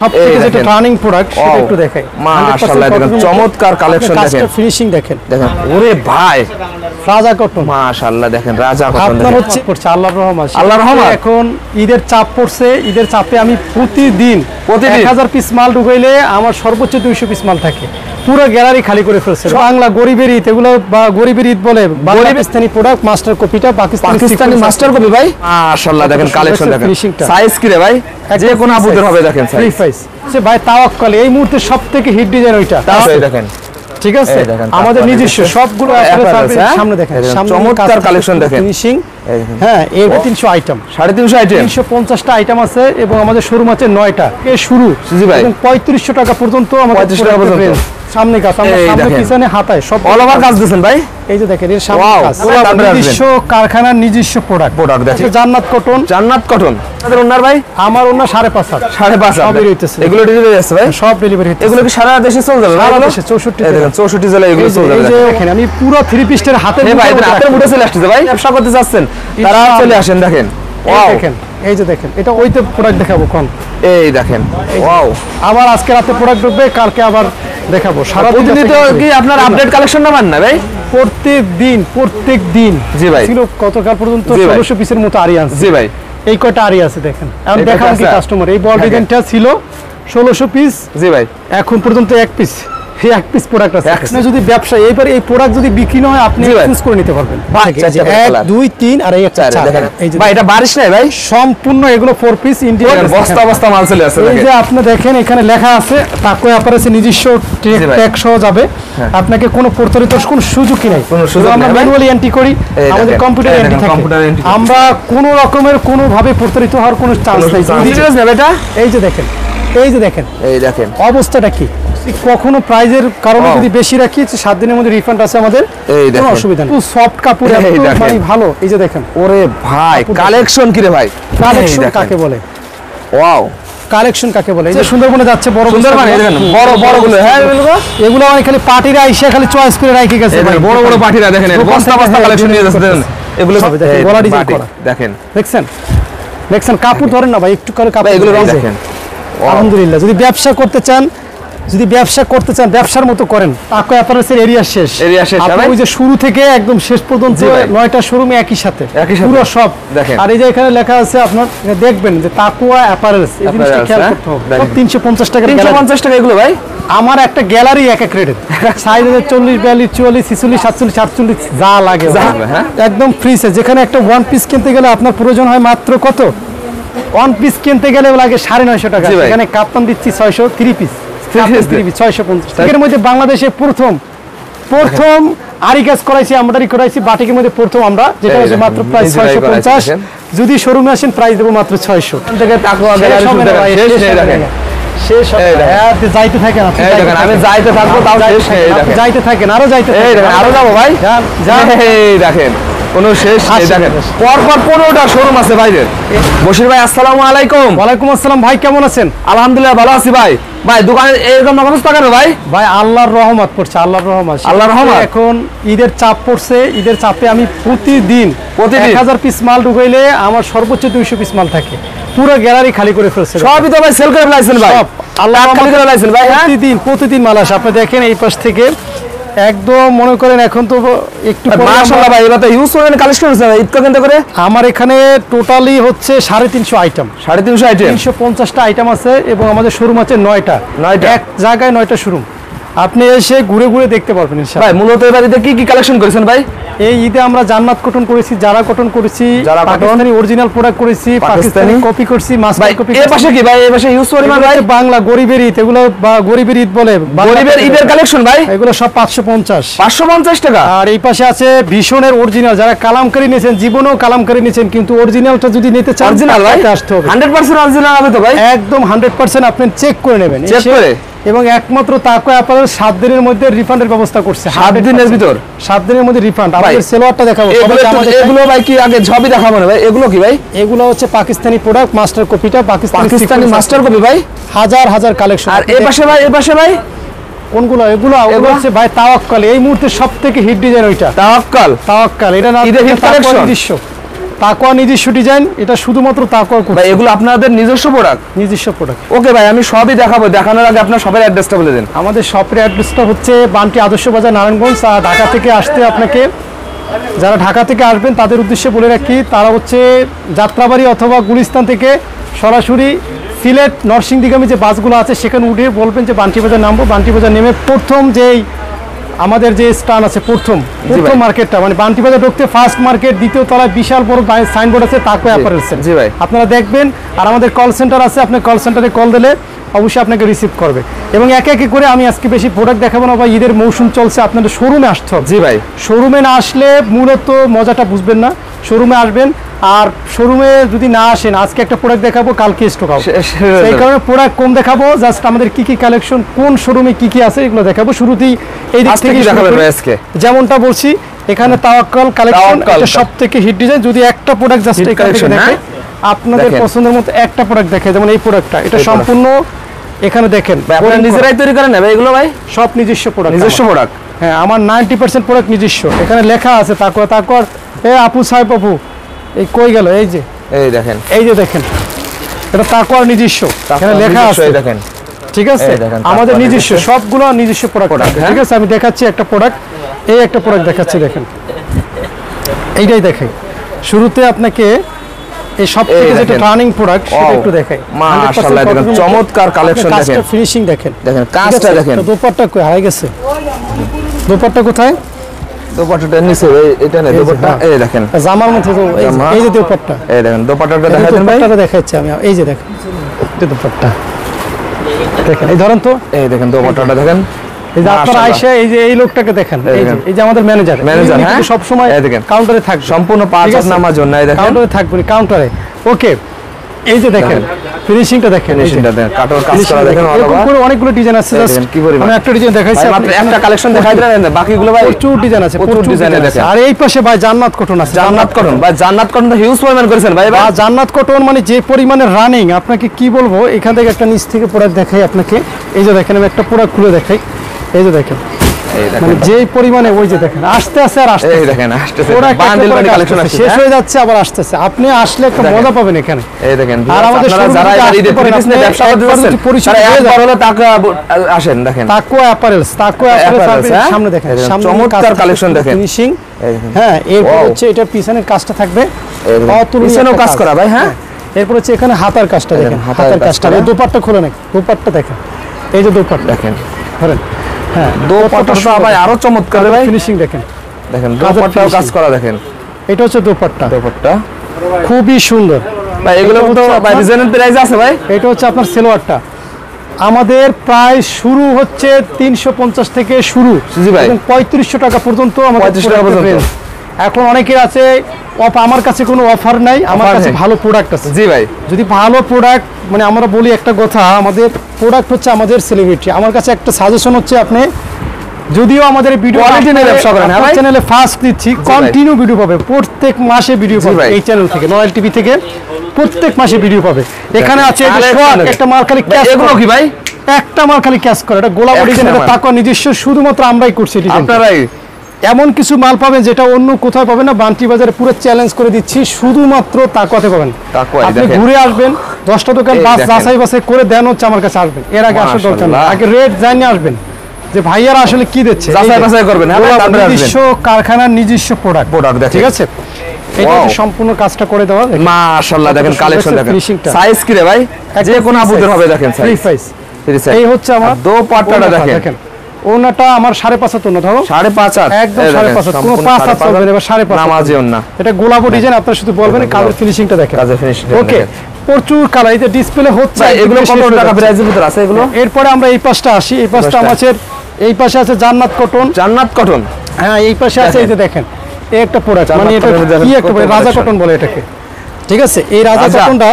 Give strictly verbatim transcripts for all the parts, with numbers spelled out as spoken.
সবথেকে যেটা turning product সেটা একটু দেখাই মাশাআল্লাহ দেখেন চমৎকার কালেকশন দেখেন কাজটা ফিনিশিং দেখেন দেখেন ওরে ভাই রাজা কটন মাশাআল্লাহ দেখেন রাজা কটন আপনার হচ্ছে পড়ছে আল্লাহর রহমত আল্লাহর রহমত এখন ঈদের চাপ পড়ছে ঈদের চাপে আমি প্রতিদিন প্রতিদিন এক হাজার পিস মাল ঢুকাইলে আমার সর্বোচ্চ দুইশো পিস মাল থাকে পুরো গ্যালারি খালি করে ফেলছে বাংলা গরিবের ঈদ এগুলো বা গরিবের ঈদ বলে পাকিস্তানি প্রোডাক্ট মাস্টার কপিটা পাকিস্তানি মাস্টার কপি ভাই মাশাআল্লাহ দেখেন কালেকশন দেখেন সাইজ কি রে ভাই যে কোন আপুদের হবে দেখেন সাইজ সে ভাই তাওয়াক্কাল এই মুহূর্তে সবথেকে হিট ডিজাইন ওইটা তাই দেখেন ঠিক আছে আমাদের নিজস্ব সবগুলো সামনে দেখেন চমৎকার কালেকশন দেখেন ফিনিশিং হ্যাঁ এই তিনশো আইটেম সাড়ে তিনশো আইটেম তিনশো পঞ্চাশ টা আইটেম আছে এবং আমাদের শোরুম আছে নয়টা এর শুরু এবং পঁয়ত্রিশশো টাকা পর্যন্ত আমাদের পঁয়ত্রিশশো টাকা পর্যন্ত সামনে কাজ আমরা সামনে পিছনে হাতায় সব অল ওভার কাজ দিবেন ভাই এই যে দেখেন এর সামনে কাজ নিজস্ব কারখানার নিজস্ব প্রোডাক্ট প্রোডাক্ট দেখেন জান্নাত কটন জান্নাত কটন আপনাদের ওনার ভাই আমার ওনার সাড়ে পাঁচ হাত সাড়ে পাঁচ হাত সবই হইতেছে এগুলো ডেলিভারি আছে ভাই সব ডেলিভারি হইতেছে এগুলো কি সারা দেশে চলে যাবে সারা দেশে চৌষট্টি দেখেন চৌষট্টি জেলায় এগুলো চলে যাবে এই যে দেখেন আমি পুরো থ্রি পিসের হাতে ভাই হাতের মুঠে চলে আসছে ভাই ব্যবসা করতে যাচ্ছেন তারা চলে আসেন দেখেন ওয়াও দেখেন এই যে দেখেন এটা ওইতে প্রোডাক্ট দেখাবো কোন এই দেখেন ওয়াও আবার আজকে রাতে প্রোডাক্ট ঢুকবে কালকে আবার দেখাবো সারা দিন তো কি আপনার আপডেট কালেকশন না মান না ভাই প্রত্যেক দিন প্রত্যেক দিন জি ভাই ছিল কতকাল পর্যন্ত ষোলোশো পিসের মতো আরি আছে জি ভাই এই কয়টা আরি আছে দেখেন এখন দেখান কি কাস্টমার এই বল ডিজাইনটা ছিল ষোলোশো পিস জি ভাই এখন পর্যন্ত এক পিস এই এক পিস প্রোডাক্ট আছে আপনি যদি ব্যবসা এইবার এই প্রোডাক্ট যদি বিক্রি না হয় আপনি এক্সচেঞ্জ করে নিতে পারবেন এক দুই তিন আর এই চার দেখেন এই যে ভাই এটা বারিশ নাই ভাই সম্পূর্ণ এগুলো ফোর পিস ইন্ডিয়ান বস্তা বস্তা মাল চলে আছে এই যে আপনি দেখেন এখানে লেখা আছে তাকো অ্যাপারেসে নিজস্ব ট্যাগ সহ যাবে আপনাকে কোনো প্রতারিত কোনো সুযোগ কি নাই কোনো সুযোগ নাই আমরা ম্যানুয়ালি এন্ট্রি করি আমাদের কম্পিউটার এন্ট্রি থাকে আমরা কোনো রকমের কোনো ভাবে প্রতারিত হওয়ার কোনো চান্স নাই সিরিয়াস না এটা এই যে দেখেন এই যে দেখেন এই দেখেন অবস্থাটা কি কখনো প্রাইজের কারণে যদি বেশি রাখি সাত দিনের মধ্যে রিফান্ড আছে আমাদের কোনো অসুবিধা নেই সফট কাপড় একদম ভালো এই যে দেখেন ওরে ভাই কালেকশন কি রে ভাই কালেকশন কাকে বলে ওয়াও কালেকশন কাকে বলে এই যে সুন্দরবনে যাচ্ছে বড় সুন্দরবনে দেখেন বড় বড় গুলো হ্যাঁ এগুলো অনেক খালি পার্টিরা আইসা খালি চয়েস করে রাখি গেছে বড় বড় পার্টিরা দেখেন বস্তা বস্তা কালেকশন নিয়ে যাচ্ছে দেখেন এগুলো গলা ডিজাইন করা দেখেন দেখছেন দেখছেন কাপড় ধরেন না ভাই একটু করে কাপড় এগুলো দেখেন আলহামদুলিল্লাহ যদি ব্যবসা করতে চান যদি ব্যবসা করতে চান ব্যবসার মতো করেন তাকো অ্যাপারেলসের এরিয়া শেষ এরিয়া শেষ আপনি ওই যে শুরু থেকে একদম শেষ পর্যন্ত নয়টা শোরুমে একই সাথে পুরো সব দেখেন আর এই যে এখানে লেখা আছে আপনার দেখবেন যে তাকোয়া অ্যাপারেলস এই জিনিসটা খেয়াল করতে হবে তিনশো পঞ্চাশ টাকা তিনশো পঞ্চাশ টাকা এগুলো ভাই আমার একটা গ্যালারি এক এক রেটের সাইজ আছে চল্লিশ বিয়াল্লিশ চুয়াল্লিশ ছিচল্লিশ সাতচল্লিশ আটচল্লিশ যা লাগে একদম ফ্রি সাইজ যেখানে একটা ওয়ান পিস কিনতে গেলে আপনার প্রয়োজন হয় মাত্র কত ওয়ান পিস কিনতে গেলে লাগে সাড়ে নয়শো টাকা এখানে কাপ্তান দিচ্ছি ছয়শো থ্রি পিস ছয়শো পঞ্চাশ টাকার মধ্যে বাংলাদেশে প্রথম প্রথম আরি কাজ করাইছি আমদানি করাইছি বাটিকের মধ্যে প্রথম আমরা যেটা হচ্ছে মাত্র প্রাইস ছয়শো পঞ্চাশ যদি শোরুমে আসেন প্রাইস দেবো মাত্র ছয়শো শেষ যাইতে থাকেন আমি যাইতে থাকবো তাও যাইতে থাকেন আরো যাইতে আরো যাবো ভাই দেখেন কোনো শেষ নেই দেখেন পর পর পনেরোটা শোরুম আছে বাইরের বশির ভাই আসসালামু আলাইকুম ওয়ালাইকুম আসসালাম ভাই কেমন আছেন আলহামদুলিল্লাহ ভালো আছি ভাই ভাই দোকানে এরকম অবস্থা কেন ভাই ভাই আল্লাহর রহমত পড়ছে আল্লাহর রহমত আল্লাহর রহমত এখন ঈদের চাপ পড়ছে ঈদের চাপে আমি প্রতিদিন প্রতিদিন এক হাজার পিস মাল ঢুকাইলে আমার সর্বোচ্চ দুইশো পিস মাল থাকে পুরো গ্যালারি খালি করে ফেলছে সবই তো ভাই সেল করে ফেলাইছেন ভাই সব আল্লাহ খালি করে ফেলাইছেন ভাই প্রতিদিন প্রতিদিন মাল আসে আপনি দেখেন এই পাশ থেকে একদম মনে করেন এখন তো একটু মাশাআল্লাহ ভাই এবারে ইউজ করেন কালেকশন হচ্ছে ঈদ কেন্দ্র করে আমার এখানে টোটালি হচ্ছে সাড়ে তিনশো আইটেম সাড়ে তিনশো আইটেম তিনশো পঞ্চাশটা আইটেম আছে এবং আমাদের শোরুম আছে নয়টা নয়টা এক জায়গায় নয়টা শোরুম আপনি এসে ঘুরে ঘুরে দেখতে পারবেন ভাই মূলত এবার ঈদে কি কি কালেকশন করেছেন ভাই এই ঈদে আমরা জান্নাত কটন করেছি জারা কটন করেছি পাকিস্তানি অরিজিনাল প্রোডাক্ট করেছি পাকিস্তানি কপি করেছি মাস্টার কপি এই পাশে কি ভাই এই পাশে ইউজ করি না ভাই বাংলা গরিবের ঈদ এগুলো বা গরিবের ঈদ বলে গরিবের ঈদের কালেকশন ভাই এগুলো সব পাঁচশো পঞ্চাশ পাঁচশো পঞ্চাশ টাকা আর এই পাশে আছে ভীষণের অরিজিনাল যারা কালামকারী নিয়েছেন জীবনেও কালামকারী নিয়েছেন কিন্তু অরিজিনালটা যদি নিতে চান অরিজিনাল ভাই আসতে হবে হান্ড্রেড পার্সেন্ট অরিজিনাল হবে তো ভাই একদম হান্ড্রেড পার্সেন্ট আপনি চেক করে নেবেন চেক করে এবং একমাত্র তাকো অ্যাপারেল সাত দিনের মধ্যে রিফান্ডের ব্যবস্থা করছে সাত দিনের ভিতর সাত দিনের মধ্যে রিফান্ড আমাদের সেলোয়ারটা দেখাবো এগুলো ভাই কি আগে সবই দেখাবো না ভাই এগুলো কি ভাই এগুলো হচ্ছে পাকিস্তানি প্রোডাক্ট মাস্টার কপিটা পাকিস্তানি মাস্টার কপি ভাই হাজার হাজার কালেকশন আর এই পাশে ভাই এই পাশে ভাই কোনগুলো এগুলো এগুলো হচ্ছে ভাই তাওয়াক্কাল এই মুহূর্তে সবথেকে হিট ডিজাইন ওইটা তাওয়াক্কাল তাওয়াক্কাল এটা না ঈদের হিট কালেকশন দৃশ্য তাকওয়া নিজস্ব ডিজাইন, এটা শুধুমাত্র তাকওয়া করছে। ভাই এগুলো আপনাদের নিজস্ব প্রোডাক্ট? নিজস্ব প্রোডাক্ট। ওকে ভাই, আমি সবই দেখাবো, দেখানোর আগে আপনার শপের অ্যাড্রেসটা বলে দিন। আমাদের শপের অ্যাড্রেসটা হচ্ছে বান্টি আদর্শ বাজার, নারায়ণগঞ্জ। আর ঢাকা থেকে আসতে আপনাকে, যারা ঢাকা থেকে আসবেন তাদের উদ্দেশ্যে বলে রাখি, তারা হচ্ছে যাত্রাবাড়ি অথবা গুলিস্তান থেকে সরাসরি সিলেট নরসিংদীগামী যে বাসগুলো আছে সেখানে উঠে বলবেন যে বান্টি বাজার নামবো। বান্টি বাজার নেমে প্রথম যেই আমাদের যে স্থান আছে, প্রথম প্রথম মার্কেটটা মানে বান্টি বাজার ঢুকতে ফার্স্ট মার্কেট, দ্বিতীয় তলায় বিশাল বড় সাইনবোর্ড আছে তাকওয়া অ্যাপারেলস। জি ভাই, আপনারা দেখবেন। আর আমাদের কল সেন্টার আছে, আপনি কল সেন্টারে কল দিলে অবশ্যই আপনাকে রিসিভ করবে। এবং একে একে করে আমি আজকে বেশি প্রোডাক্ট দেখাবো না, বা ঈদের মৌসুম চলছে, আপনাদের শোরুমে আসতে হবে। জি ভাই, শোরুমে না আসলে মূলত মজাটা বুঝবেন না। শোরুমে আসবেন, আর শোরুমে যদি না আসেন, আজকে একটা প্রোডাক্ট দেখাবো, কালকে স্টক হবে, সেই কারণে প্রোডাক্ট কম দেখাবো। জাস্ট আমাদের কি কি কালেকশন, কোন শোরুমে কি কি আছে এগুলো দেখাবো। শুরুতেই এই দিক থেকে দেখাবো। যেমনটা বলছি, এখানে তাওয়াক্কাল কালেকশন এটা সবথেকে হিট ডিজাইন। যদি একটা প্রোডাক্ট জাস্ট এই কালেকশন দেখে আপনাদের পছন্দের মতো একটা প্রোডাক্ট দেখে, যেমন এই প্রোডাক্টটা, এটা সম্পূর্ণ এখানে দেখেন আপনারা নিজেরাই তৈরি করেন না ভাই এগুলো? ভাই সব নিজস্ব প্রোডাক্ট, নিজস্ব প্রোডাক্ট। হ্যাঁ, আমার নাইনটি পার্সেন্ট প্রোডাক্ট নিজস্ব। এখানে লেখা আছে তাকওয়া। তাকওয়া এ আপু সাহেব আপু এই কই গেল? এই যে এই দেখেন, এই যে দেখেন, এটা তাকওয়ার নিজস্ব, এখানে লেখা আছে দেখেন। ঠিক আছে, আমাদের নিজস্ব সবগুলো নিজস্ব প্রোডাক্ট। ঠিক আছে, আমি দেখাচ্ছি একটা প্রোডাক্ট, এই একটা প্রোডাক্ট দেখাচ্ছি, দেখেন এইটাই দেখাই। শুরুতে আপনাকে এই সব থেকে যেটা টার্নিং প্রোডাক্ট সেটা একটু দেখাই। মাশাআল্লাহ, দেখেন চমৎকার কালেকশন, দেখেন ফিনিশিং দেখেন, দেখেন কাজটা দেখেন। দোপাট্টা কই হারিয়ে গেছে? দোপাট্টা কোথায়? দোপাট্টাটা নিচে, এই এটা না দোপাট্টা, এই দেখেন জামার মধ্যে তো এই যে দোপাট্টা, এই দেখেন দোপাট্টাটা দেখাই দেন ভাই। দোপাট্টাটা দেখাচ্ছি আমি, এই যে দেখেন এই দোপাট্টা দেখেন, এই ধরেন তো, এই দেখেন দোপাট্টাটা দেখেন। এই যে আপনারা আইসা এই যে এই লোকটাকে দেখেন, এই যে এই যে আমাদের ম্যানেজার, ম্যানেজার হ্যাঁ সব সময় দেখেন কাউন্টারে থাকবে, সম্পূর্ণ পাঁচ হাত নামার জন্য এই দেখেন কাউন্টারে থাকবে, কাউন্টারে। ওকে, এই যে দেখেন ফিনিশিংটা দেখেন, ফিনিশিংটা দেখেন, কাটর কাজ করা দেখেন, এরকম করে অনেকগুলো ডিজাইন আছে। জাস্ট কি পরিমাণ, আমি একটা ডিজাইন দেখাইছি, মাত্র একটা কালেকশন দেখাই দিলেন, বাকিগুলো ভাই প্রচুর ডিজাইন আছে, প্রচুর ডিজাইন আছে। আর এই পাশে ভাই জান্নাত কটন আছে, জান্নাত কটন ভাই, জান্নাত কটন তো হিউজ পরিমাণ করেছেন ভাই। ভাই জান্নাত কটন মানে যে পরিমাণে রানিং, আপনাকে কি বলবো। এখান থেকে একটা নিচ থেকে প্রোডাক্ট দেখাই আপনাকে, এই যে দেখেন, আমি একটা প্রোডাক্ট খুলে দেখাই, এই যে দেখেন, মানে যে পরিমাণে, ওই যে দেখেন আসতে আসতে আর আসতে, এই দেখেন আসতেছে, বান্ডেল বান্ডেল কালেকশন আছে, শেষ হয়ে যাচ্ছে আবার আসতেছে। আপনি আসলে একটা মজা পাবেন এখানে, এই দেখেন। আর আমাদের যারা ঈদে বিজনেস ব্যবসা করতেছেন, তারা একবার হলো তাকওয়া আসেন, দেখেন তাকওয়া অ্যাপারেলস, তাকওয়া অ্যাপারেলস সামনে দেখেন, সামনে চমৎকার কালেকশন দেখেন, ফিনিশিং। হ্যাঁ, এরপর হচ্ছে এটা পিছনের কাজটা থাকবে, পিছনেও কাজ করা ভাই। হ্যাঁ, এরপর হচ্ছে এখানে হাতার কাজটা দেখেন, হাতার কাজটা, দোপাট্টা খুলে নাকি, দোপাট্টা দেখেন, এই যে দোপাট্টা দেখেন, ধরেন। হ্যাঁ, দোপাট্টাটা ভাই আরো চমৎকার ভাই, ফিনিশিং দেখেন, দেখেন দোপাট্টাও কাজ করা দেখেন। এটা হচ্ছে দোপাট্টা, দোপাট্টা খুবই সুন্দর ভাই। এগুলো তো ভাই ডিজাইনের প্রাইস আছে ভাই। এটা হচ্ছে আপনার সেলোয়ারটা, আমাদের প্রায় শুরু হচ্ছে তিনশো পঞ্চাশ থেকে শুরু, জি ভাই, পঁয়ত্রিশশো টাকা পর্যন্ত আমাদের পর্যন্ত। এখন অনেকের আছে আমার কাছে কোনো অফার নাই, আমার কাছে ভালো প্রোডাক্ট আছে। জি ভাই, যদি ভালো প্রোডাক্ট, মানে আমরা বলি একটা কথা, আমাদের প্রোডাক্ট হচ্ছে আমাদের সেলিব্রিটি। আমার কাছে একটা সাজেশন হচ্ছে, আপনি যদিও আমাদের ভিডিও কোয়ালিটি নিয়ে ব্যবসা করেন, আমার চ্যানেলে ফার্স্ট দিচ্ছি, কন্টিনিউ ভিডিও পাবে, প্রত্যেক মাসে ভিডিও পাবে এই চ্যানেল থেকে, নয়াল টিভি থেকে প্রত্যেক মাসে ভিডিও পাবে। এখানে আছে একটা মাল খালি ক্যাশ, এগুলো কি ভাই একটা মাল খালি ক্যাশ করে, এটা গোলাপ ডিজাইন, এটা তাকওয়া নিজস্ব, শুধুমাত্র আমরাই করছি ডিজাইন। আপনারাই এমন কিছু মাল পাবেন যেটা অন্য কোথাও পাবেন না, বান্টি বাজারে পুরো চ্যালেঞ্জ করে দিচ্ছি, শুধুমাত্র তাকওয়াতে পাবেন। আপনি ঘুরে আসবেন, দশটা দোকান বাস যাচাই বাছাই করে দেন হচ্ছে আমার কাছে আসবেন, এর আগে আসার দরকার নেই, আগে রেট জানিয়ে আসবেন যে ভাইয়ারা আসলে কি দিচ্ছে, যাচাই বাছাই করবেন। নিজস্ব কারখানার নিজস্ব প্রোডাক্ট প্রোডাক্ট ঠিক আছে, এটা সম্পূর্ণ কাজটা করে দেওয়া। মাশাআল্লাহ, দেখেন কালেকশন দেখেন, সাইজ কি রে ভাই, যে কোন আপুদের হবে দেখেন, ফ্রি সাইজ। এই হচ্ছে আমার দোপাট্টাটা দেখেন, ওনাটা আমার সাড়ে পাঁচ হাত, ওনা ধরো সাড়ে পাঁচ হাত, একদম সাড়ে পাঁচ হাত, কোনো পাঁচ হাত পাবেন, এবার সাড়ে পাঁচ নামাজি ওনা। এটা গোলাপো ডিজাইন, আপনারা শুধু বলবেন কালার ফিনিশিংটা দেখেন, কাজের ফিনিশিং ওকে, প্রচুর কালার। এই যে ডিসপ্লে হচ্ছে, এগুলো কত টাকা প্রাইসের ভিতর আছে এগুলো? এরপরে আমরা এই পাশটা আসি, এই পাশটা আমাদের, এই পাশে আছে জান্নাত কটন, জান্নাত কটন। হ্যাঁ, এই পাশে আছে, এই যে দেখেন, এই একটা প্রোডাক্ট, মানে এটা কি একটা রাজা কটন বলে এটাকে, ঠিক আছে। এই রাজা কটনটা,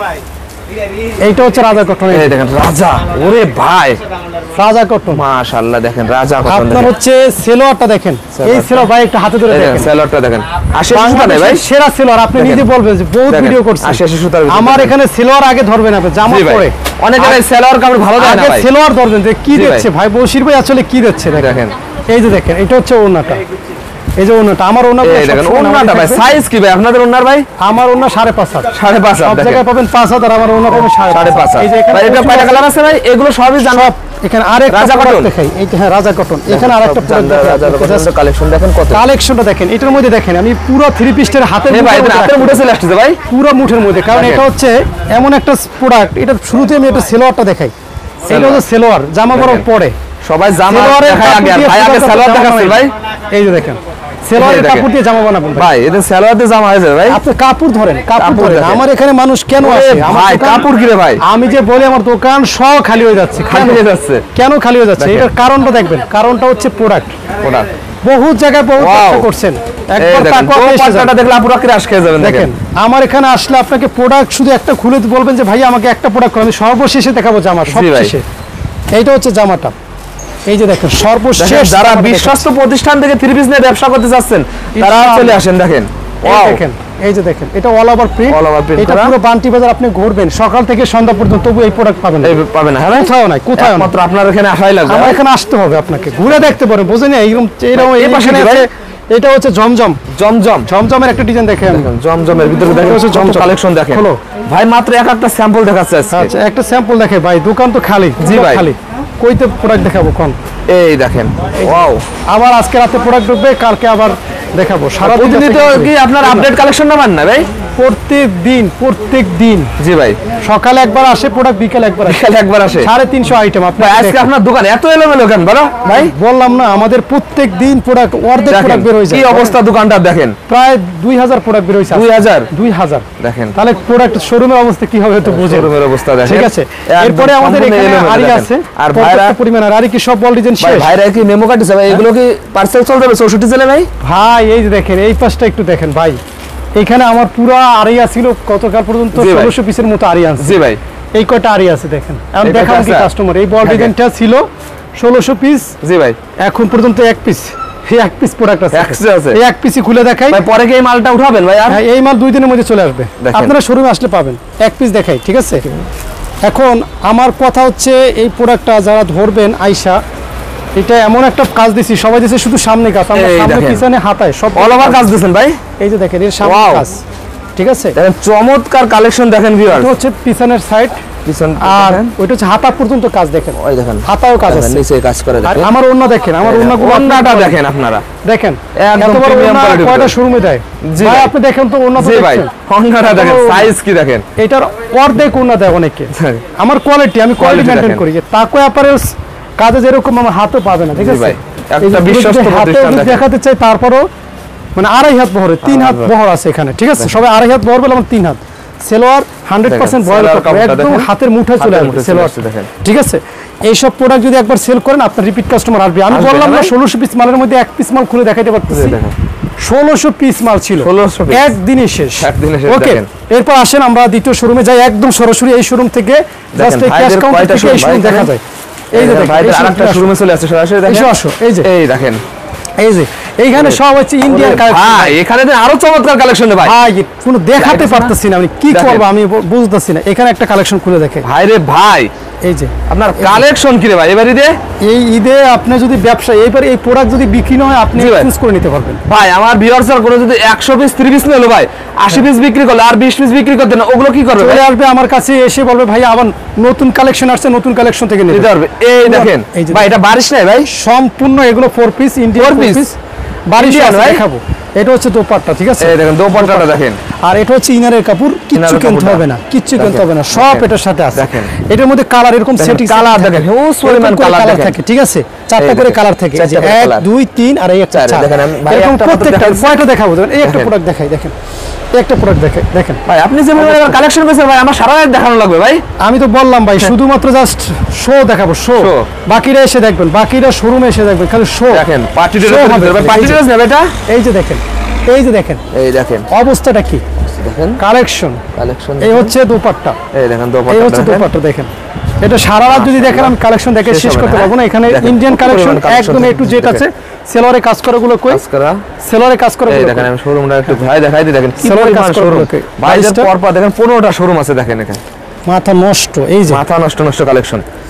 এইটা হচ্ছে রাজা কটন, এই দেখেন রাজা, ওরে ভাই রাজা কটন, মাশাআল্লাহ দেখেন রাজা কটন। আপনার হচ্ছে সেলোয়ারটা দেখেন, এই সেলোয়ার ভাই একটু হাতে ধরে দেখেন, সেলোয়ারটা দেখেন, আশি সুতা নেই ভাই, সেরা সেলোয়ার। আপনি নিজে বলবেন যে বহুত ভিডিও করছেন, আশি সুতার, আমার এখানে সেলোয়ার আগে ধরবেন, আপনি জামা পরে অনেকে সেলোয়ার কাপড় ভালো দেয় না ভাই, সেলোয়ার ধরবেন যে কি দিচ্ছে ভাই, বশির ভাই আসলে কি দিচ্ছে দেখেন। এই যে দেখেন, এটা হচ্ছে ওড়নাটা, এই যে ওনাটা আমার ওনা এই দেখেন ওনাটা ভাই সাইজ কি ভাই আপনাদের ওনার ভাই? আমার ওনা সাড়ে পাঁচ হাত সাড়ে পাঁচ হাত সব জায়গায় পাবেন পাঁচ হাত আর আমার ওনা পাবেন সাড়ে পাঁচ হাত। এই যে ভাই এটা কয়টা কালার আছে ভাই? এগুলো সবই জানো? এখানে আরেকটা রাজা প্রোডাক্ট কটন দেখাই, এই হ্যাঁ রাজা কটন। এখানে আরেকটা প্রোডাক্ট রাজা কটনের কালেকশন দেখেন কত। কালেকশনটা দেখেন, এটার মধ্যে দেখেন আমি পুরো থ্রি পিসের হাতের এ ভাই এটা হাতের মুঠে চলে আসছে ভাই, পুরো মুঠের মধ্যে। কারণ এটা হচ্ছে এমন একটা প্রোডাক্ট, এটা শুরুতে আমি এটা সেলোয়ারটা দেখাই। এটা হচ্ছে সেলোয়ার, জামা বড় পরে সবাই জামা দেখায় আগে, ভাই আগে সেলোয়ার দেখাচ্ছেন ভাই। এই যে দেখেন সেলোয়ারের কাপড় দিয়ে জামা বানাবেন ভাই, এটা সেলোয়ার দিয়ে জামা হয়েছে ভাই। আপনি কাপড় ধরেন, কাপড় ধরেন। আমার এখানে মানুষ কেন আসে ভাই? কাপড় কিরে ভাই? আমি যে বলি আমার দোকান সব খালি হয়ে যাচ্ছে, খালি হয়ে যাচ্ছে। কেন খালি হয়ে যাচ্ছে? এটার কারণটা দেখবেন, কারণটা হচ্ছে প্রোডাক্ট। প্রোডাক্ট বহু জায়গায় বহু চেষ্টা করছেন, একবার পাকটা দেখলে পুরো ক্রাশ খেয়ে যাবেন। দেখেন আমার এখানে আসলে আপনাকে প্রোডাক্ট শুধু একটা খুলে বলবেন যে ভাই আমাকে একটা প্রোডাক্ট আমি সর্বশেষে দেখাবো জামা, সবশেষে। এইটা হচ্ছে জামাটা, এই যে দেখেন সর্বশেষ। যারা বিশ্বস্ত প্রতিষ্ঠান থেকে থ্রি পিস নিয়ে ব্যবসা করতে চাচ্ছেন তারা চলে আসেন। দেখেন দেখেন এই যে দেখেন এটা all over print, all over print. এটা পুরো বান্টি বাজার আপনি ঘুরবেন সকাল থেকে সন্ধ্যা পর্যন্ত, তবু এই প্রোডাক্ট পাবেন না। এই পাবেন না, হ্যাঁ কোথাও নাই, কোথাও নাই। মাত্র আপনার এখানে আসাই লাগবে, আমার এখানে আসতে হবে আপনাকে, ঘুরে দেখতে পারেন, বুঝেন? এইরকম এইরকম এই পাশে আছে, এটা হচ্ছে জমজম। জমজম জমজমের একটা ডিজাইন দেখেন, জমজমের ভিতরে দেখেন হচ্ছে জমজম কালেকশন দেখেন। হলো ভাই মাত্র এক একটা স্যাম্পল দেখাচ্ছে আজকে। আচ্ছা একটা স্যাম্পল দেখে ভাই, দোকান তো খালি। জি ভাই খালি, কইতে প্রোডাক্ট দেখাবো কোন? এই দেখেন ওয়াও, আবার আজকে রাতে প্রোডাক্ট ঢুকবে, কালকে আবার দেখাবো। সারা দিন কি আপনার আপডেট কালেকশন নামান না ভাই? প্রত্যেক দিন প্রত্যেক দিন। জি ভাই সকালে একবার আসে প্রোডাক্ট, বিকালে একবার আসে, বিকালে একবার আসে। সাড়ে তিনশো আইটেম। আপনার আজকে আপনার দোকান এত এলোমেলো কেন বলো ভাই? বললাম না আমাদের প্রত্যেক দিন প্রোডাক্ট অর্ধেক প্রোডাক্ট বের হয়ে যায়। কি অবস্থা দোকানটা দেখেন, প্রায় দুই হাজার প্রোডাক্ট বের হয়েছে। দুই হাজার দুই হাজার দেখেন, তাহলে প্রোডাক্ট শোরুমের অবস্থা কি হবে তো বুঝে। শোরুমের অবস্থা দেখেন, ঠিক আছে। এরপরে আমাদের এখানে আরি আছে, আর ভাইরা পরিমাণ আরি কি সব বল ডিজাইন শেষ। ভাইরা কি মেমো কার্ড আছে ভাই? এগুলো কি পার্সেল চলে যাবে চৌষট্টি জেলে ভাই? ভাই এই যে দেখেন এই পাশটা একটু দেখেন ভাই, এখানে আমার পুরো আরিয়া ছিল কতকাল পর্যন্ত ষোলোশো পিসের মতো আরিয়া আছে। জি ভাই এই কয়টা আরিয়া আছে দেখেন, আমি দেখাবো কি কাস্টমার। এই বল ডিজাইনটা ছিল ষোলোশো পিস। জি ভাই এখন পর্যন্ত এক পিস, এই এক পিস প্রোডাক্ট আছে, আছে। এই এক পিসই খুলে দেখাই ভাই, পরে কি এই মালটা উঠাবেন ভাই? আর এই মাল দুই দিনের মধ্যে চলে আসবে, আপনারা শোরুমে আসলে পাবেন। এক পিস দেখাই, ঠিক আছে? এখন আমার কথা হচ্ছে এই প্রোডাক্টটা যারা ধরবেন আইসা, এটা এমন একটা কাজ দিছি, সবাই দিছে শুধু সামনে কাজ, আমরা সামনে পিছনে হাতায় সব অল ওভার কাজ দিবেন ভাই। এই যে দেখেন এর সামনে কাজ, ঠিক আছে? দেখেন চমৎকার কালেকশন দেখেন ভিউয়ার। এটা হচ্ছে পিছনের সাইড, পিছন আর ওইটা হচ্ছে হাতা পর্যন্ত কাজ দেখেন। ওই দেখেন হাতাও কাজ আছে, নিচে কাজ করে দেখেন। আর আমার ওন্না দেখেন, আমার ওন্নাগুলো ওন্নাটা দেখেন আপনারা, দেখেন একদম প্রিমিয়াম কোয়ালিটি। কয়টা শোরুমে দেয় ভাই, আপনি দেখেন তো ওন্না তো দেখেন, ওন্নাটা দেখেন সাইজ কি দেখেন। এটার অর্ধেক ওন্না দেয় অনেকে। আমার কোয়ালিটি, আমি কোয়ালিটি মেইনটেইন করি। তাকো অ্যাপারেলস কাজে যেরকম আমার হাতও পাবে না, ঠিক আছে? একটা বিশ্বস্ত প্রতিষ্ঠান দেখাতে চাই, তারপরও মানে আড়াই হাত বহরে, তিন হাত বহর আছে এখানে, ঠিক আছে? সবাই আড়াই হাত বহর বলে আমার তিন হাত। সেলোয়ার হান্ড্রেড পার্সেন্ট বয়েল কাপড়, একদম হাতের মুঠায় চলে আসবে সেলোয়ার, ঠিক আছে? এইসব প্রোডাক্ট যদি একবার সেল করেন আপনার রিপিট কাস্টমার আসবে। আমি বললাম না ষোলোশো পিস মালের মধ্যে এক পিস মাল খুলে দেখাইতে পারতেছি, ষোলোশো পিস মাল ছিল, একদিনই শেষ। ওকে, এরপর আসেন আমরা দ্বিতীয় শোরুমে যাই, একদম সরাসরি এই শোরুম থেকে জাস্ট এই ক্যাশ কাউন্টার থেকে এই শোরুম দেখা যায়। এই যে ভাই আরেকটা শোরুমে চলে আসছে সরাসরি, দেখেন আসো। এই যে এই দেখেন, এই যে এইখানে সব হচ্ছে ইন্ডিয়ান কালেকশন। ভাই এখানে আরো চমৎকার কালেকশন ভাই, ভাই কোনো দেখাতে পারতেছি না, আমি কি করব আমি বুঝতেছি না। এখানে একটা কালেকশন খুলে দেখে ভাই রে ভাই, এই যে আপনার কালেকশন কি রে ভাই এবারে ঈদে? এই ঈদে আপনি যদি ব্যবসা এইবার এই প্রোডাক্ট যদি বিক্রি না হয় আপনি এক্সচেঞ্জ করে নিতে পারবেন। ভাই আমার ভিউয়ার্সরা কোনো যদি একশো পিস ত্রিশ পিস নিলো ভাই, আশি পিস বিক্রি করলে আর বিশ পিস বিক্রি করতে না, ওগুলো কি করবে? চলে আসবে আমার কাছে এসে বলবে ভাই আবার নতুন কালেকশন আসছে, নতুন কালেকশন থেকে নিতে পারবে। এই দেখেন ভাই, এটা বারিশ নাই ভাই, সম্পূর্ণ এগুলো ফোর পিস ইন্ডিয়ান পিস বারিশ দেখাবো। এটা হচ্ছে দোপাট্টা, ঠিক আছে? এই দেখেন দোপাট্টাটা দেখেন, আর এটা হচ্ছে ইনারের কাপড়, কিচ্ছু কিনতে হবে না, কিচ্ছু কিনতে হবে না, সব এটার সাথে আছে। দেখেন এটার মধ্যে কালার এরকম সেটিং কালার দেখেন, হিউজ পরিমাণ কালার থাকে, ঠিক আছে? চারটা করে কালার থাকে, এক দুই তিন আর এই একটা চার। দেখেন ভাই একটা প্রত্যেকটা কয়টা দেখাবো, এই একটা প্রোডাক্ট দেখাই, দেখেন একটা প্রোডাক্ট দেখে দেখেন ভাই, আপনি যেমন কালেকশন করেছেন ভাই, আমার সারা রাত দেখানো লাগবে ভাই। আমি তো বললাম ভাই শুধুমাত্র জাস্ট শো দেখাবো, শো। বাকিরা এসে দেখবেন, বাকিরা শোরুমে এসে দেখবেন, খালি শো দেখেন। পার্টি ড্রেস ভাই, পার্টি ড্রেস নেবে এটা। এই যে দেখেন, এই যে দেখেন, এই দেখেন অবস্থাটা কি দেখেন, কালেকশন কালেকশন। এই হচ্ছে দোপাট্টা, এই দেখেন দোপাট্টা, এই হচ্ছে দোপাট্টা দেখেন। এটা সারা রাত যদি দেখেন আমি কালেকশন দেখে শেষ করতে পারবো না। এখানে ইন্ডিয়ান কালেকশন একদম এ টু জেড আছে। সেলরে কাজ করা গুলো কই, কাজ করা সেলরে কাজ করা গুলো দেখেন। আমি শোরুমটা একটু ভাই দেখাই দিই, দেখেন সেলরে কাজ করা গুলো কই ভাই, এর পর পর দেখেন পনেরোটা শোরুম আছে দেখেন এখানে। মাথা নষ্ট, এই যে মাথা নষ্ট নষ্ট কালেকশন।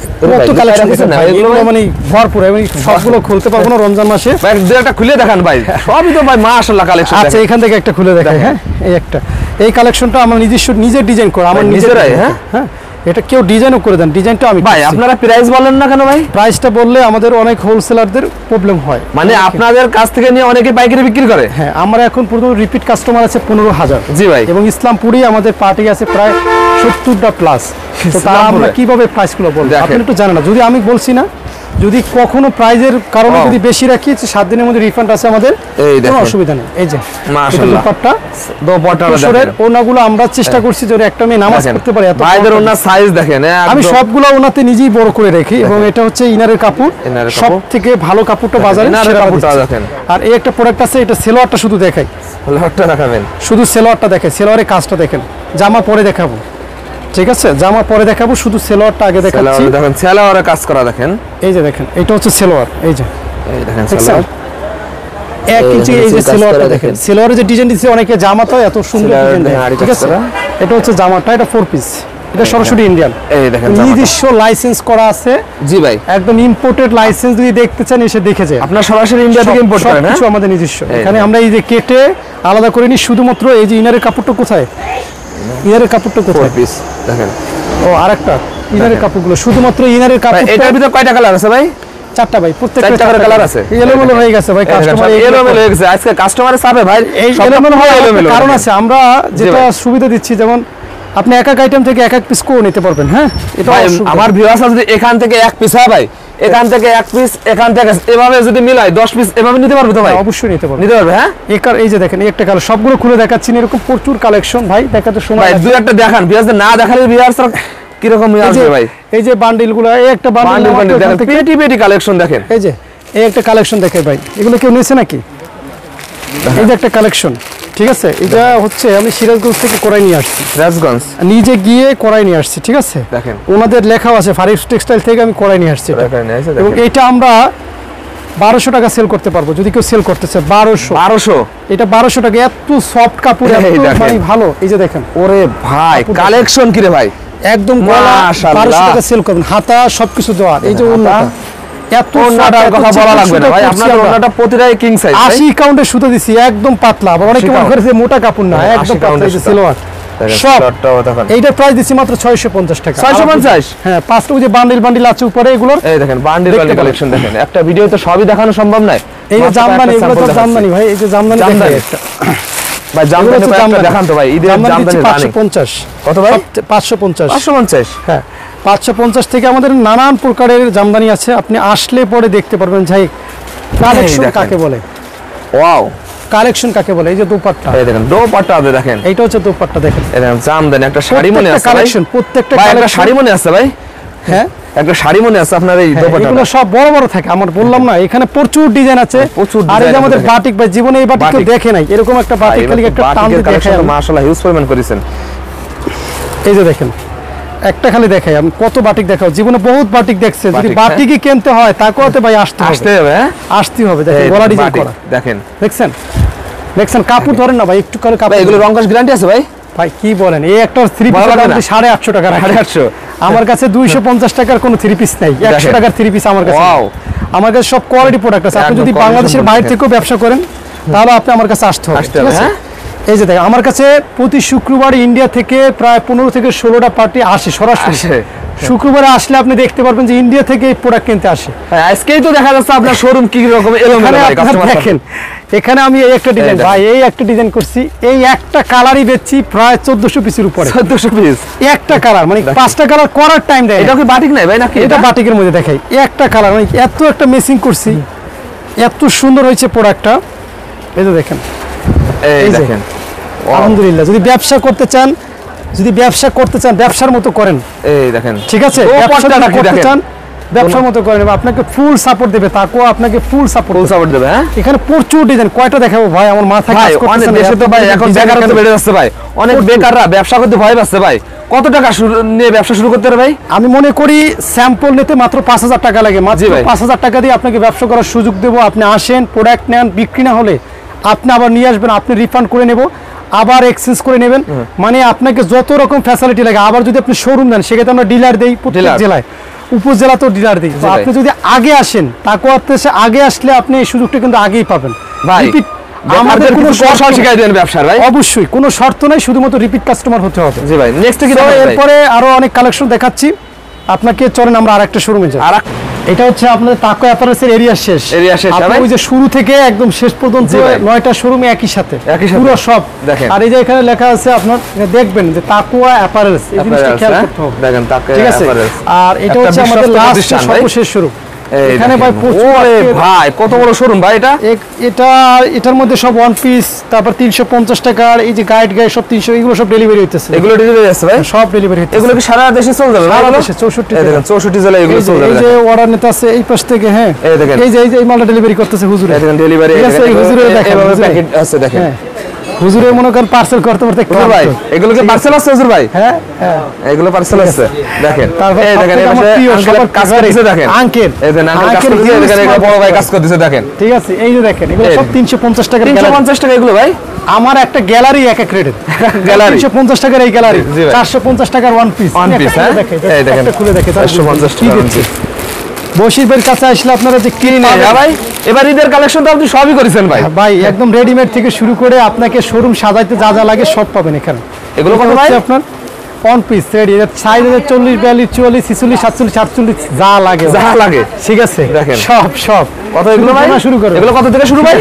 কত কালেকশন দেখেন না, এগুলো এগুলো মানে ভরপুর, আমি সবগুলো খুলতে পারবো না রমজান মাসে। ভাই দুই একটা খুলে দেখান ভাই, সবই তো ভাই মাশাআল্লাহ কালেকশন। আচ্ছা এখান থেকে একটা খুলে দেখাই। হ্যাঁ এই একটা, এই কালেকশনটা আমার নিজস্ব নিজের ডিজাইন করা, আমার নিজেরাই। হ্যাঁ হ্যাঁ এটা কেউ ডিজাইনও করে দেন, ডিজাইনটা আমি ভাই। আপনারা প্রাইস বলেন না কেন ভাই? প্রাইসটা বললে আমাদের অনেক হোলসেলারদের প্রবলেম হয়, মানে আপনাদের কাছ থেকে নিয়ে অনেকে পাইকারি বিক্রি করে। হ্যাঁ আমরা এখন পুরো রিপিট কাস্টমার আছে পনেরো হাজার। জি ভাই। এবং ইসলামপুরেই আমাদের পার্টি আছে প্রায় সত্তরটা প্লাস। তো তা আমরা কিভাবে প্রাইসগুলো বলবো আপনি একটু জানেন না, যদি আমি বলছি না, যদি কখনো প্রাইজের কারণে যদি বেশি রাখি সাত দিনের মধ্যে রিফান্ড আছে আমাদের, কোনো অসুবিধা নেই। এই যে মাশাআল্লাহ দুপাট্টা দোপাট্টা দেখেন, ওনাগুলো আমরা চেষ্টা করছি যে একটা মেয়ে নামাজ পড়তে পারে এত ভাইদের ওনার সাইজ দেখেন। আমি সবগুলো ওনাতে নিজেই বড় করে রাখি, এবং এটা হচ্ছে ইনারের কাপড়, সব থেকে ভালো কাপড়টা বাজারে কাপড়টা দেখেন। আর এই একটা প্রোডাক্ট আছে, এটা সেলোয়ারটা শুধু দেখাই, সেলোয়ারটা দেখাবেন, শুধু সেলোয়ারটা দেখাই, সেলোয়ারের কাজটা দেখেন, জামা পরে দেখাবো, ঠিক আছে জামা পরে দেখাবো, শুধু সেলোয়ারটা আগে দেখাচ্ছি। দেখেন সেলোয়ারের কাজ করা দেখেন, এই যে দেখেন এটা হচ্ছে সেলোয়ার, এই যে এই দেখেন সেলোয়ার এক ইঞ্চি, এই যে সেলোয়ারটা দেখেন, সেলোয়ারের যে ডিজাইন দিচ্ছে অনেকে জামা তো এত সুন্দর ডিজাইন দেয়, ঠিক আছে। এটা হচ্ছে জামাটা, এটা ফোর পিস, এটা সরাসরি ইন্ডিয়ান, এই দেখেন নিজস্ব লাইসেন্স করা আছে। জি ভাই, একদম ইম্পোর্টেড লাইসেন্স, যদি দেখতে চান এসে দেখে যায়। আপনার সরাসরি ইন্ডিয়া থেকে ইম্পোর্ট করেন? কিছু আমাদের নিজস্ব, এখানে আমরা এই যে কেটে আলাদা করে নিই, শুধুমাত্র এই যে ইনারের কাপড়টা কোথায়, ইনারের কাপড়টা কোথায় পিস দেখেন। ও আরেকটা ইনারের কাপড়গুলো, শুধুমাত্র ইনারের কাপড়। এটার ভিতরে কয়টা কালার আছে ভাই? চারটা ভাই, প্রত্যেকটা চারটা কালার আছে। এলোমেলো হয়ে গেছে ভাই, কাস্টমার এলোমেলো হয়ে গেছে আজকে, কাস্টমারের চাপে ভাই এই এলোমেলো হওয়ার কারণ আছে। আমরা যেটা সুবিধা দিচ্ছি, যেমন আপনি এক এক আইটেম থেকে এক এক পিস করে নিতে পারবেন। হ্যাঁ এটা আমার ভিউয়ার্স যদি এখান থেকে এক পিস হয় ভাই, এখান থেকে এক পিস, এখান থেকে এভাবে যদি মিলাই দশ পিস এভাবে নিতে পারবে তো ভাই? অবশ্যই নিতে পারবে, নিতে পারবে। হ্যাঁ একার এই যে দেখেন এই একটা কালার, সবগুলো খুলে দেখাচ্ছি না, এরকম প্রচুর কালেকশন ভাই, দেখাতে সময় ভাই দুই একটা দেখান, ভিউয়ার্স না দেখালে ভিউয়ার্স কি রকম আসবে ভাই? এই যে বান্ডিলগুলো, এই একটা বান্ডিল বান্ডিল দেখেন, পেটি পেটি কালেকশন দেখেন। এই যে এই একটা কালেকশন দেখে ভাই, এগুলো কেউ নিয়েছে নাকি? এই যে একটা কালেকশন, ঠিক আছে, এটা হচ্ছে আমি সিরাজগঞ্জ থেকে করাই নিয়ে আসছি, সিরাজগঞ্জ নিজে গিয়ে করাই নিয়ে আসছি, ঠিক আছে। দেখেন ওনাদের লেখাও আছে, ফারিস টেক্সটাইল থেকে আমি করাই নিয়ে আসছি, এবং এটা আমরা বারোশো টাকা সেল করতে পারবো যদি কেউ সেল করতে চায়। বারোশো বারোশো এটা বারোশো টাকা, এত সফট কাপড়, মানে ভালো। এই যে দেখেন, ওরে ভাই কালেকশন কি রে ভাই, একদম বারোশো টাকা সেল করবেন, হাতা সবকিছু দেওয়া। এই যে ওন্নাটা, এত ওন্নাটার কথা বলা লাগবে না ভাই, আপনাদের ওন্নাটা প্রতিটাই কিং সাইজ, আশি কাউন্টে সুতো দিছি, একদম পাতলা। আবার অনেকে মনে করে যে মোটা কাপড় না, একদম পাতলা। এই যে সেলোয়ার সব, এইটার প্রাইস দিচ্ছি মাত্র ছয়শো পঞ্চাশ টাকা। ছয়শো পঞ্চাশ? হ্যাঁ, পাঁচটা ওই যে বান্ডিল বান্ডিল আছে উপরে, এগুলোর এই দেখেন বান্ডিল বান্ডিল কালেকশন দেখেন, একটা ভিডিওতে সবই দেখানো সম্ভব নয়। এই যে জামদানি, এগুলো তো জামদানি ভাই, এই যে জামদানি দেখাই একটা ভাই, জামদানি একটা দেখান তো ভাই, ঈদের জামদানি পাঁচশো পঞ্চাশ। কত ভাই? পাঁচশো পঞ্চাশ। পাঁচশো পঞ্চাশ, হ্যাঁ পাঁচশো পঞ্চাশ থেকে আমাদের নানান প্রকারের জামদানি আছে, আপনি আসলে পরে দেখতে পারবেন। যাই কালেকশন কাকে বলে, ওয়াও কালেকশন কাকে বলে। এই যে দোপাট্টা, এই দেখেন দোপাট্টা আছে দেখেন, এইটা হচ্ছে দোপাট্টা দেখেন। এই দেখেন জামদানি, একটা শাড়ি মনে আছে কালেকশন, প্রত্যেকটা ভাই একটা শাড়ি মনে আছে ভাই। হ্যাঁ একটা শাড়ি মনে আছে আপনার এই দোপাট্টা, এগুলো সব বড় বড় থাকে, আমার বললাম না এখানে প্রচুর ডিজাইন আছে, প্রচুর। আর এই যে আমাদের বাটিক ভাই, জীবনে এই বাটিক কেউ দেখে নাই, এরকম একটা বাটিক খালি একটা টান দিয়ে দেখায়। মাশাআল্লাহ হিউজ পরিমাণ করেছেন। এই যে দেখেন একটা খালি দেখাই, আমি কত বাটিক দেখাও, জীবনে বহুত বাটিক দেখছে। যদি বাটিকই কিনতে হয় তাকেও ভাই আসতে হবে, আসতে হবে, হ্যাঁ আসতে হবে। দেখেন গলা ডিজাইন করা, দেখেন দেখছেন দেখছেন কাপড় ধরেন না ভাই, একটু করে কাপড়। এগুলো রং কস গ্যারান্টি আছে ভাই? ভাই কি বলেন, এই একটা থ্রি পিস সাড়ে আটশো টাকা, সাড়ে আটশো। আমার কাছে দুইশো পঞ্চাশ টাকার কোনো থ্রি পিস নাই, একশো টাকার থ্রি পিস আমার কাছে। আমার কাছে সব কোয়ালিটি প্রোডাক্ট আছে। আপনি যদি বাংলাদেশের বাইরে থেকেও ব্যবসা করেন তাহলে আপনি আমার কাছে আসতে হবে, ঠিক আছে। এই যে দেখেন আমার কাছে প্রতি শুক্রবার ইন্ডিয়া থেকে প্রায় পনেরো থেকে ষোলোটা পার্টি আসে সরাসরি। শুক্রবারে আসলে আপনি দেখতে পারবেন যে ইন্ডিয়া থেকে এই প্রোডাক্ট কিনতে আসে। আজকেই তো দেখা যাচ্ছে আপনার শোরুম কি রকম এলোমেলো ভাই, কাস্টমার দেখেন। এখানে আমি এই একটা ডিজাইন ভাই, এই একটা ডিজাইন করছি, এই একটা কালারই বেচছি প্রায় চোদ্দশো পিসের উপরে। চোদ্দশো পিস একটা কালার, মানে পাঁচটা কালার করার টাইম দেয়। এটা কি বাটিক নাই ভাই নাকি? এটা বাটিকের মধ্যে দেখাই, একটা কালার, মানে এত একটা মেসিং করছি, এত সুন্দর হয়েছে প্রোডাক্টটা। এই যে দেখেন, এই দেখেন আলহামদুলিল্লাহ। যদি ব্যবসা করতে চান, যদি ব্যবসা করতে চান ব্যবসার মতো করেন, এই দেখেন, ঠিক আছে। ব্যবসা করতে চান ব্যবসার মতো করেন, আপনাকে ফুল সাপোর্ট দেবে, তাকেও আপনাকে ফুল সাপোর্ট সাপোর্ট দেবে। হ্যাঁ এখানে প্রচুর ডিজাইন, কয়টা দেখাবো ভাই, আমার মাথায় কাজ করতেছে না। দেশে তো ভাই এখন বেকারত্ব বেড়ে যাচ্ছে ভাই, অনেক বেকাররা ব্যবসা করতে ভয় পাচ্ছে ভাই। কত টাকা নিয়ে ব্যবসা শুরু করতে পারে ভাই? আমি মনে করি স্যাম্পল নিতে মাত্র পাঁচ হাজার টাকা লাগে, মাত্র পাঁচ হাজার টাকা দিয়ে আপনাকে ব্যবসা করার সুযোগ দেবো। আপনি আসেন, প্রোডাক্ট নেন, বিক্রি না হলে আপনি আবার নিয়ে আসবেন, আপনি রিফান্ড করে নেব, আবার এক্সচেঞ্জ করে নেবেন। মানে আপনাকে যত রকম ফ্যাসিলিটি লাগে, আবার যদি আপনি শোরুম দেন সেক্ষেত্রে আমরা ডিলার দেই প্রত্যেক জেলায়, উপজেলা তো ডিলার দিই। তো জি ভাই। আপনি যদি আগে আসেন তাকওয়াতে এসে আগে আসলে আপনি এই সুযোগটা কিন্তু আগেই পাবেন ভাই, Repeat- আমাদের আমাদের কোনো কোনো কৌশল শর্ত- শিখাই দেন ব্যবসার ভাই। অবশ্যই কোনো শর্ত নাই, শুধুমাত্র রিপিট কাস্টমার হতে হবে। জি ভাই, নেক্সট কি তো দেখাবেন ভাই? এরপরে আরো অনেক কালেকশন দেখাচ্ছি আপনাকে, চলেন আমরা আরেকটা শোরুমে যাই। আর এটা হচ্ছে আপনাদের তাকওয়া অ্যাপারেলসের এরিয়া শেষ। Area শেষ, আপনি ভাই। ওই যে শুরু থেকে একদম শেষ পর্যন্ত জি ভাই। নয়টা শোরুমে একই সাথে একই সাথে। পুরো সব দেখেন। আর এই যে এখানে লেখা আছে আপনার দেখবেন যে তাকওয়া অ্যাপারেলস, এই জিনিসটা Apparels, খেয়াল হ্যাঁ? করতে হবে। দেখেন তাকওয়া ঠিক আছে, Apparels। আর এটা একটা হচ্ছে আমাদের বিশ্বস্ত লাস্ট প্রতিষ্ঠান, ভাই। সর্বশেষ শোরুম। এই এখানে ভাই দেখেন। প্রচুর ওরে আজকে- ভাই, কত বড় শোরুম ভাই এটা। এক- এটা এটার মধ্যে সব ওয়ান পিস, তারপর তিনশো পঞ্চাশ টাকার এই যে গাইড গায়ে সব তিনশো, এগুলো সব ডেলিভারি হইতেছে, এগুলো ডেলিভারি আছে ভাই? সব ডেলিভারি হইতেছে। এগুলো কি সারা দেশে চলে যাবে ভাই? সারা এগুলো? দেশে চৌষট্টি এই দেখেন, চৌষট্টি জেলায় এগুলো এই যে- চলে যাবে। এই যে দেখেন। অর্ডার নিতে আছে এই পাশ থেকে, হ্যাঁ এই দেখেন। এই যে এই যে এই মালটা ডেলিভারি করতেছে হুজুরে, এই দেখেন ডেলিভারি, ঠিক আছে, এই হুজুরের দেখেন, এভাবে হুজুরে। প্যাকেট আছে দেখেন। হ্যাঁ হুজুরে মনে করেন পার্সেল করতে করতে হুজুর ভাই, এগুলো কি পার্সেল আছে হুজুর ভাই? হ্যাঁ হ্যাঁ এগুলো পার্সেল আছে দেখেন। তারপর এই দেখেন, এই পাশে আঙ্কেল কাজ করতেছে দেখেন। আঙ্কেল এই দেখেন আঙ্কেল কাজ করতেছে, এই দেখেন এগুলো বড় ভাই কাজ করতেছে দেখেন। ঠিক আছে, এই যে দেখেন এগুলো এই সব দেখেন। তিনশো পঞ্চাশ টাকার তিনশো গ্যালারি। পঞ্চাশ টাকা এগুলো ভাই? আমার একটা গ্যালারি এক এক রেটের গ্যালারি। তিনশো পঞ্চাশ টাকার এই গ্যালারি, জি ভাই। চারশো পঞ্চাশ টাকার ওয়ান পিস। One piece, হ্যাঁ? এই দেখেন। খুলে দেখে চারশো পঞ্চাশ কি টাকা দিচ্ছে। বশিরের কাছে আসলে আপনারা যে কি কিনে পাবেন। ভাই, এবার ঈদের কালেকশন তো আপনি সবই করেছেন ভাই। ভাই একদম রেডিমেড থেকে শুরু করে আপনাকে শোরুম সাজাইতে যা যা লাগে সব পাবেন এখানে। এগুলো কত এটা ভাই? হচ্ছে আপনার ওয়ান পিস রেডি, এর সাইজ আছে চল্লিশ বিয়াল্লিশ চুয়াল্লিশ ছিচল্লিশ সাতচল্লিশ আটচল্লিশ যা লাগে যা লাগে ঠিক আছে দেখেন। সব সব কত এগুলো ভাই? শুরু করবে এগুলো কত থেকে শুরু ভাই?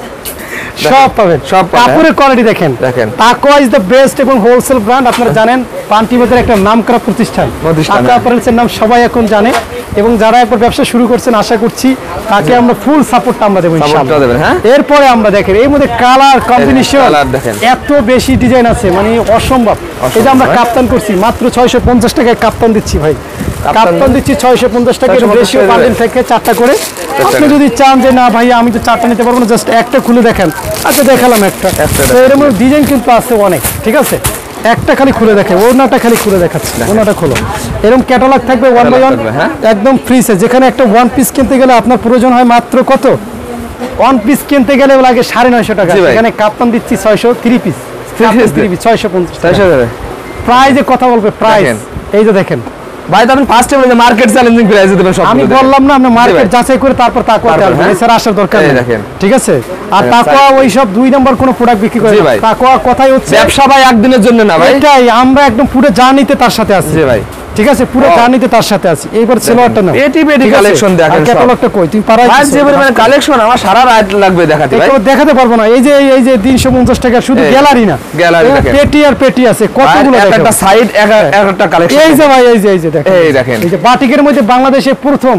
সব পাবেন, সব পাবেন, কাপড়ের কোয়ালিটি দেখেন। দেখেন। তাকওয়া ইজ দ্য বেস্ট এবং হোলসেল ব্র্যান্ড। আপনারা জানেন পান্টি বাজারে একটা নামকরা প্রতিষ্ঠান, প্রতিষ্ঠান, তাকওয়া অ্যাপারেলসের নাম সবাই এখন জানে, এবং যারা একবার ব্যবসা শুরু করছেন আশা করছি তাকে আমরা ফুল সাপোর্টটা আমরা দেবো সাপোর্টটা ইনশাআল্লাহ। দেবেন, হ্যাঁ? এরপরে আমরা দেখেন এই মধ্যে কালার কম্বিনেশন colour দেখেন। এত বেশি ডিজাইন আছে, মানে অসম্ভব। এই যে আমরা ভাই। কাপ্তান করছি মাত্র ছয়শো পঞ্চাশ টাকায় কাপ্তান দিচ্ছি ভাই, কাপ্তান দিচ্ছি ছয়শো পঞ্চাশ টাকা, ছয়শো পঞ্চাশ রেশিও টাকা পাবেন থেকে চারটা করে। আপনি যদি চান যে না ভাই আমি তো চারটা নিতে পারবো না, জাস্ট একটা খুলে দেখেন, আচ্ছা দেখালাম একটা। একটা তো এরকম ডিজাইন কিন্তু আছে অনেক, ঠিক আছে, একটা খালি খুলে দেখে, ওনাটা খালি খুলে দেখাচ্ছে, ওনাটা খোলো। এরকম ক্যাটালগ থাকবে ওয়ান বাই ওয়ান, থাকবে, হ্যাঁ? একদম ফ্রি সাইজ। যেখানে একটা ওয়ান পিস কিনতে গেলে আপনার প্রয়োজন হয় মাত্র কত, ওয়ান পিস কিনতে গেলে লাগে সাড়ে নয়শো টাকা, জি ভাই। এখানে কাপ্তান দিচ্ছি ছয়শো three piece, piece three piece ছয়শো পঞ্চাশ চারশো টাকা। প্রাইজে কথা বলবে, প্রাইস দেখেন। এই যে দেখেন। ভাই তো আপনি ফার্স্ট টাইম মার্কেট চ্যালেঞ্জিং প্রাইসে দেবেন সব। আমি বললাম না আপনি মার্কেট ভাই। যাচাই করে তারপর তাকওয়াতে তারপর, আসবেন, হ্যাঁ? এছাড়া আসার দরকার এই নেই, দেখেন। ঠিক আছে। আর হ্যাঁ, তাকওয়া ওই সব দুই নাম্বার কোনো প্রোডাক্ট বিক্রি করে জি না। ভাই। তাকওয়া কথাই হচ্ছে ব্যবসা ভাই একদিনের জন্য না ভাই। এটাই, আমরা একদম পুরো জার্নিতে তার সাথে আছি, জি ভাই। ঠিক আছে, পুরো ও। জার্নিতে তার সাথে আছি। এইবার সেলোয়ারটা না পেটি পেটি collection দেখেন সব। ক্যাটালগটা কই তুমি পারাই ভাই যে পরিমাণে কালেকশন আমার সারা রাত লাগবে দেখাতে ভাই। দেখাতে পারবো না। এই যে এই যে তিনশো পঞ্চাশ টাকা শুধু এই, গ্যালারি না, গ্যালারি এবার দেখেন। পেটি আর পেটি আছে ভাই, কতগুলো এক দেখেন। একটা সাইড এক এক একটা কালেকশন। এই যে ভাই এই যে এই যে দেখেন, এই দেখেন। এই যে বাটিকের মধ্যে বাংলাদেশে প্রথম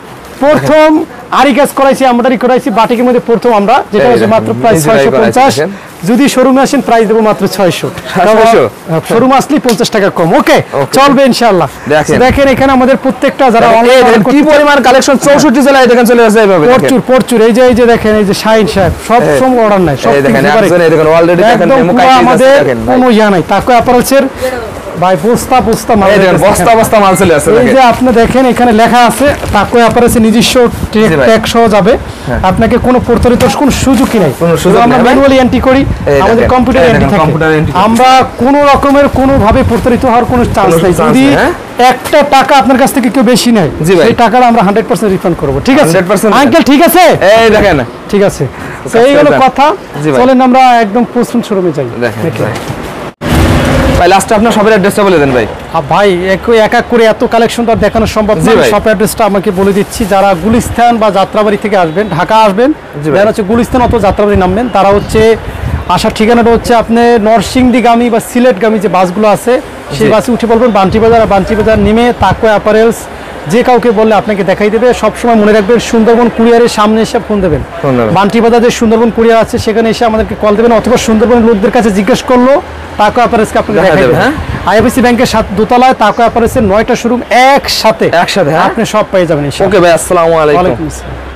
প্রথম আরি কাজ করাইছি, আমদানি করাইছি বাটিকের মধ্যে প্রথম আমরা, যেটা এই হচ্ছে দেখেন, মাত্র প্রাইস নিজেরাই ছয়শো করাইছি, পঞ্চাশ। দেখেন। যদি শোরুমে আসেন প্রাইস দেবো মাত্র ছয়শো। ছয়শো? শোরুম আসলে পঞ্চাশ টাকা কম, ওকে Okay. চলবে ইনশাআল্লাহ। দেখেন। দেখেন এখানে আমাদের প্রত্যেকটা যারা এই অনলাইন দেখেন কি পরিমাণ কালেকশন, চৌষট্টি জেলায় দেখেন চলে আসে এইভাবে দেখেন। প্রচুর প্রচুর। এই যে এই যে দেখেন এই যে শাইন সাহেব সব এই, সব অর্ডার নাই, সব এই দেখেন কিছু একজন এই দেখেন অলরেডি দেখেন একদম ডেমো পুরো কাইতে আমাদের দেখেন ভাই। কোনো ইয়া নাই। তাকওয়া অ্যাপারেলসের ভাই বস্তা বস্তা মাল এই দেখেন দেখতেছেন। বস্তা বস্তা মাল চলে আসে এই দেখেন। যে আপনি দেখেন এখানে লেখা আছে তাকওয়া অ্যাপারেলসের নিজস্ব জি ভাই। ট্যাগ সহ যাবে, আপনাকে কোনো প্রতারিত কোনো সুযোগই নাই। কোনো সুযোগ আমরা নাই ভাই। ম্যানুয়ালি এন্ট্রি করি, এই আমাদের দেখেন, কম্পিউটার এই এন্ট্রি দেখেন, থাকে, computer entry থাকে। আমরা কোনো রকমের কোনো ভাবে প্রতারিত হওয়ার কোনো চান্স কোনো নেই। chance যদি নেই, হ্যাঁ? একটা টাকা আপনার কাছ থেকে কেউ বেশি নেয় জি ভাই। সেই টাকাটা আমরা হান্ড্রেড পার্সেন্ট রিফান্ড করবো, ঠিক আছে হান্ড্রেড পার্সেন্ট আঙ্কেল? ঠিক আছে, এই দেখেন ঠিক আছে। তো এই হলো দেন। কথা। জি ভাই। চলেন আমরা একদম প্রথম শোরুমে যাই। দেখেন দেখেন। ভাই। ভাই লাস্টে আপনার সবার অ্যাড্রেসটা বলে দেন ভাই। আ, ভাই এক এক এক করে এত কালেকশন তো আর দেখানো সম্ভব জি না। ভাই। শপ অ্যাড্রেসটা আমাকে বলে দিচ্ছি। যারা গুলিস্তান বা যাত্রাবাড়ি থেকে আসবেন, ঢাকা আসবেন, জি ভাই। যারা হচ্ছে গুলিস্তান অথবা যাত্রাবাড়ি নামবেন, তারা হচ্ছে আসার ঠিকানাটা হচ্ছে আপনি নরসিংদীগামী বা সিলেটগামী যে বাসগুলো আছে সেই জি। বাসে উঠে বলবেন বান্টি বাজার, আর বান্টি বাজার নেমে তাকওয়া অ্যাপারেলস যে কাউকে বললে আপনাকে দেখাই দেবে। সবসময় মনে রাখবেন সুন্দরবন কুরিয়ারের সামনে এসে ফোন দেবেন। ফোন দেবেন। বান্টি বাজার যে সুন্দরবন কুরিয়ার আছে সেখানে এসে আমাদেরকে কল দেবেন, অথবা সুন্দরবন লোকদের কাছে জিজ্ঞেস করলো তাকওয়া অ্যাপারেলসকে আপনাকে দেখা দেখাই দেবে, দেবে। হ্যাঁ? আইএফএসি ব্যাংকের সাত দোতলায় তাকওয়া অ্যাপারেলসের নয়টা শোরুম একসাথে একসাথে, হ্যাঁ? আপনি সব পেয়ে যাবেন ইনশাআল্লাহ। ওকে ভাই, আসসালামু আলাইকুম। ওয়ালাইকুম আসসালাম।